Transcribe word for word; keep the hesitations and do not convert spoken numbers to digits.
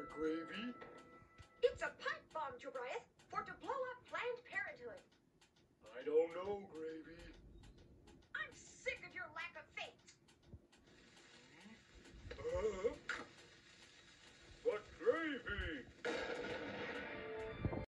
Gravy? It's a pipe bomb, Jobriath, for to blow up Planned Parenthood. I don't know, Gravy.